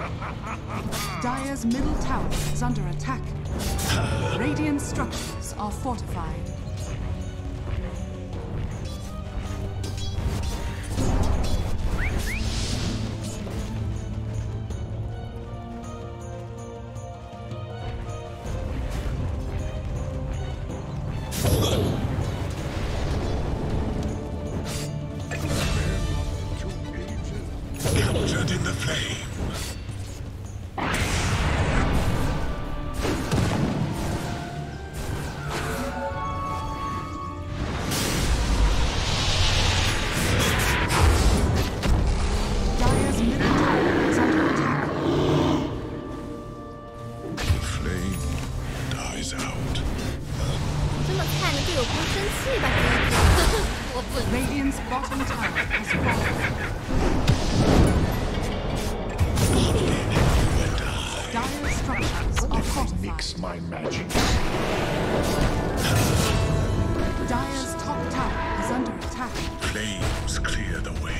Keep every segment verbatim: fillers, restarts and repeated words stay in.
Dire's middle tower is under attack. Radiant structures are fortified. Captured in the flame. Radiant's bottom tower has fallen. Dire structures are fortified. Mix my magic. Dire's top tower is under attack. Flames clear the way.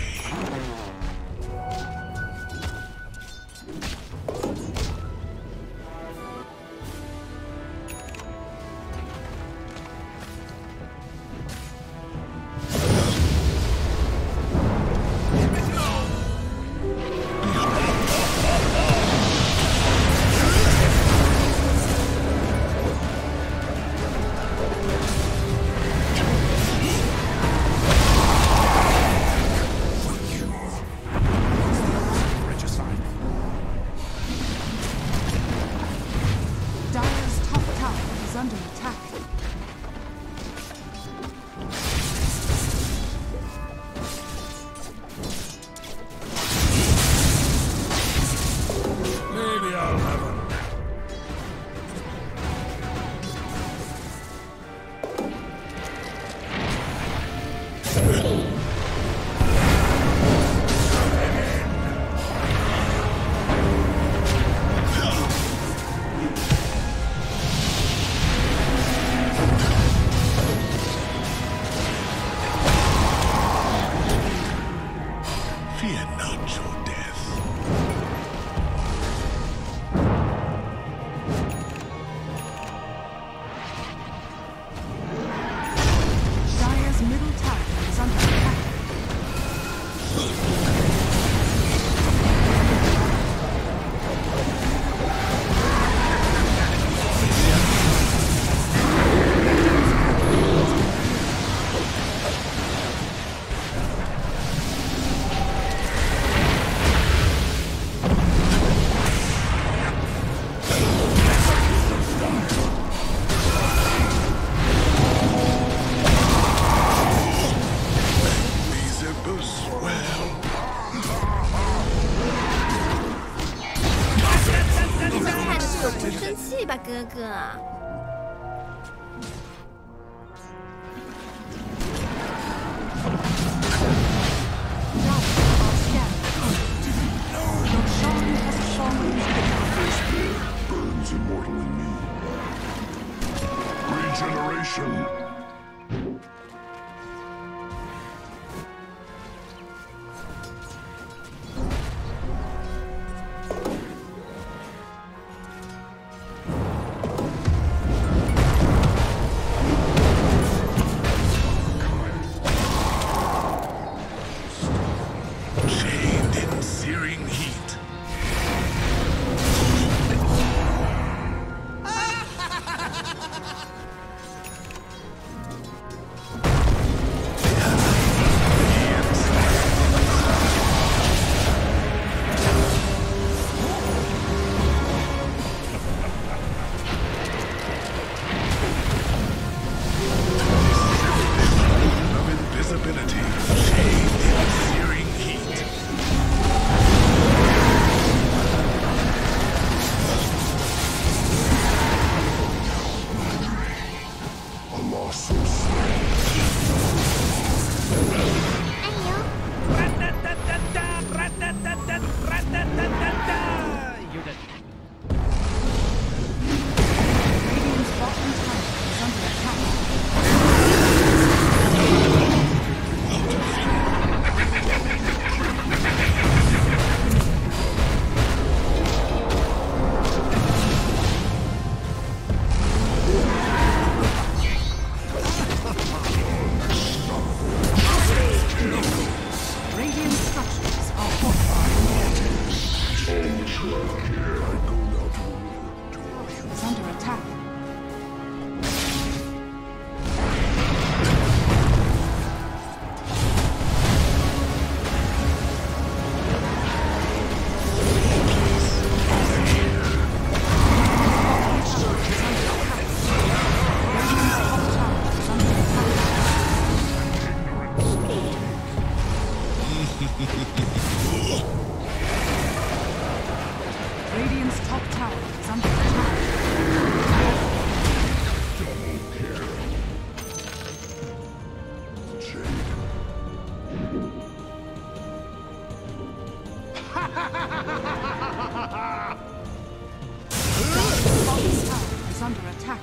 is under attack.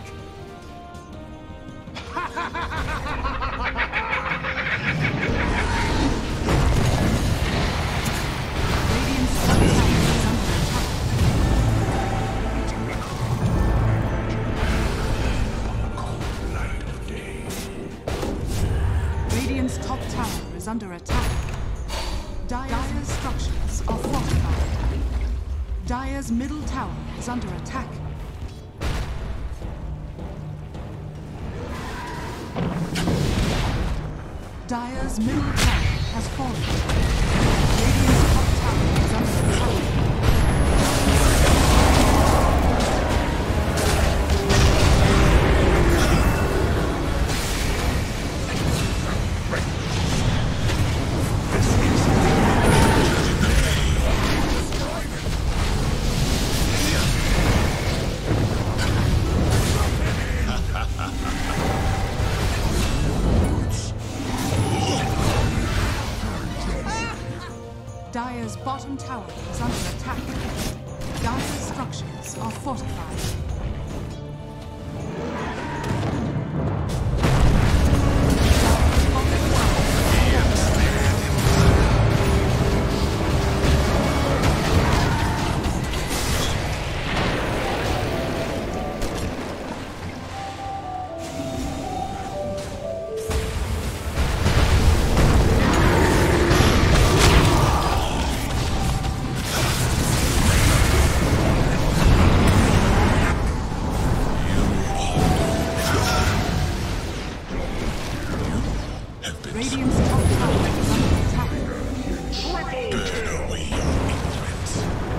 Radiant's top tower is under attack. Radiant's top tower is under attack. Dire's structures are fortified. Dire's middle tower is under attack. Dire's middle tower has fallen. Radiant's top tower is under attack. Dire's bottom tower is under attack. Dire's structures are fortified. Radiant's top tower is under attack. Burn away your ignorance.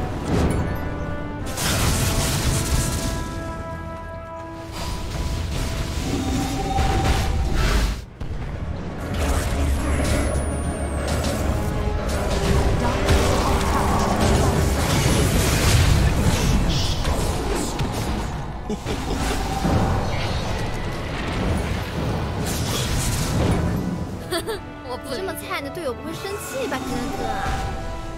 我不这么菜，你的队友不会生气吧，哥哥？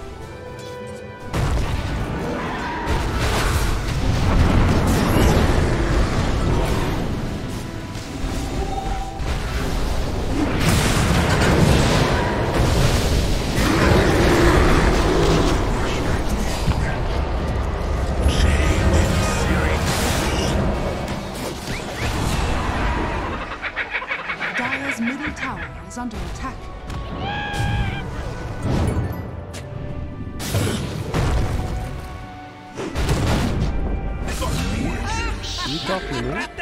Dire's middle tower is under attack. You talking to me?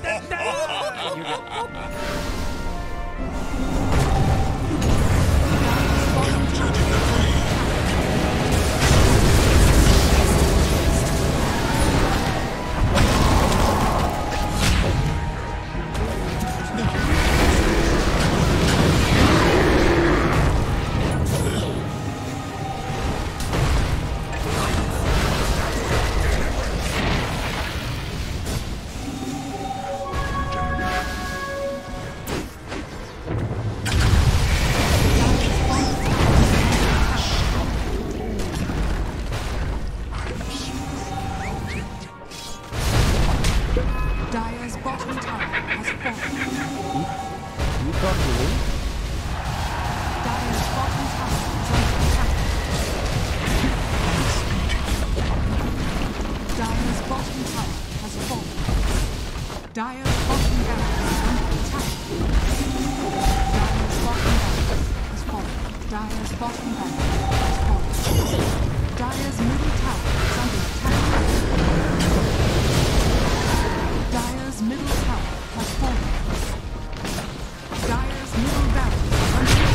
Dire's bottom tower has fallen. You talking to me? Dire's bottom tower is under attack. Dire's bottom tower has fallen. Dire's bottom barracks is under attack. Dire's bottom barracks has fallen. Dire's bottom barracks has fallen. Dire's middle tower is under attack. Dire's middle tower has fallen. Dire's middle barracks is under attack.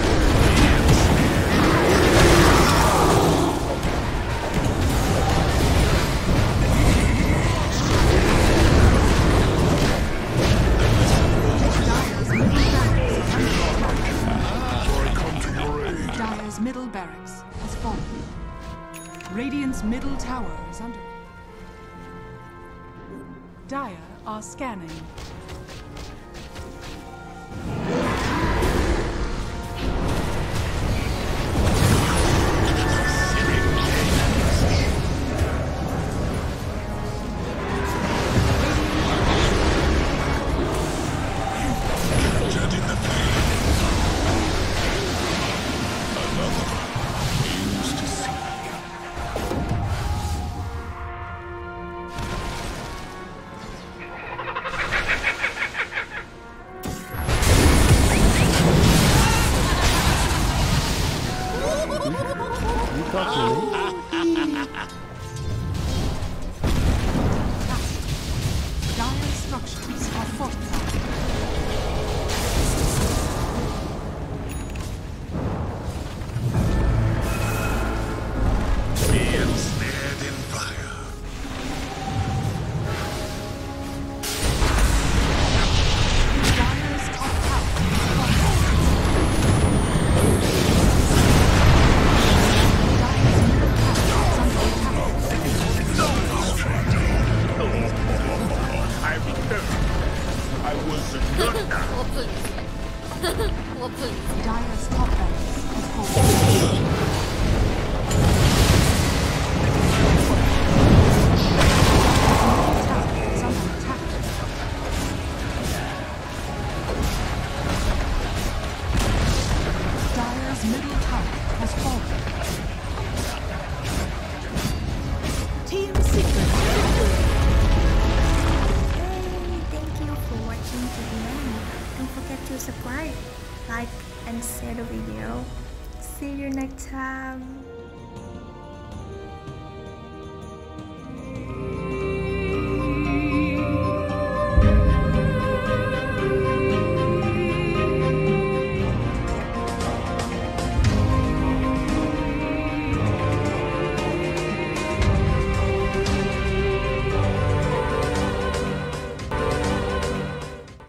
Dire's middle barracks has fallen. Radiant's middle tower is under. Dire are scanning. Radiant's are fortified. Be ensnared in fire. Dire's top tower is fortified. Dire's middle tower is under attack. I returned. I was a good now. 我不理解，我不理解。 Dire's top barracks has fallen. Middle tower is under attack. Dire's middle tower has fallen. Team Secret victory. Hey, thank you for watching to the end. Don't forget to subscribe, like, and share the video. See you next time.